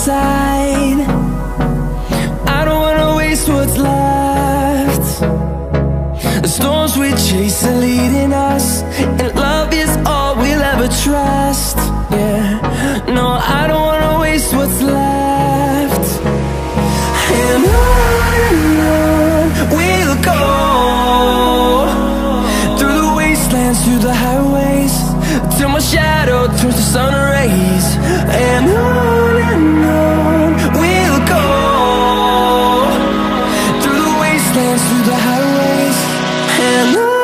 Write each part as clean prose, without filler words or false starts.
side. I don't wanna waste what's left. The storms we chase are leading us, and love is all we'll ever trust. Yeah, no, I don't wanna waste what's left. And on we'll go, through the wastelands, through the highways, till my shadow turns to sun rays. And on we'll go, through the wastelands, through the highways, and on.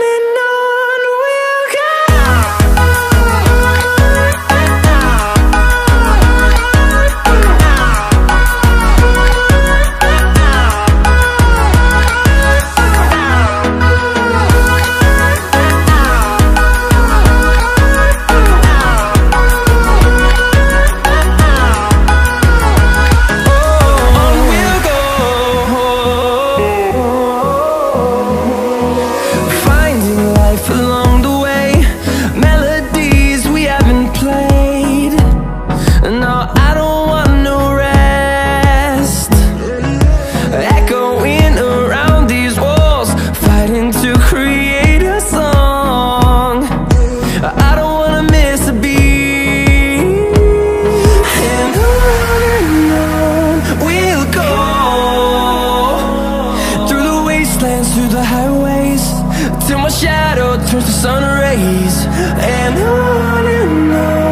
Through the highways, till my shadow turns to sun rays. And on